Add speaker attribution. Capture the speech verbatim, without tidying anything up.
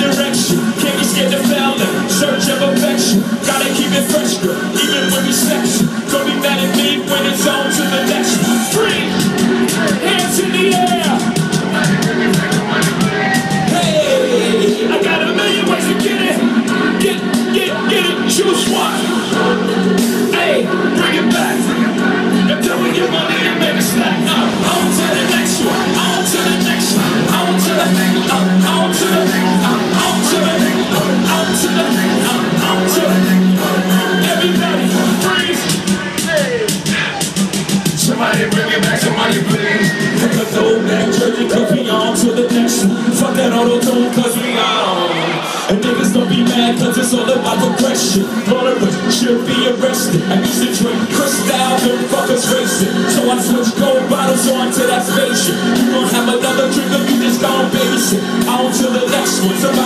Speaker 1: direction. Can't get scared to fail in search of affection. Gotta keep it fresh, girl, even when we section. Don't be mad at me when it's on to the next one. Three, hands in the air. Hey, I got a million ways to get it. Get, get, get it, choose one. Hey, bring it back. Until we get money and make it stack. Uh, on to the next one. On to the next one. On to the next one. On to the next one. On to the next one. On to the next one. On to the next one. Everybody, freeze. Somebody bring it back, somebody please. Take a throwback jersey, cause we on to the next one. Fuck that auto-tune, cause we on. And niggas don't be mad, cause it's all about progression. Followers should be arrested. I used to drink Cristal, them fuckers racing. So I switched gold bottles on to that spaceship. You gon' have another drink if you just gon' babysit. On to the next one. Somebody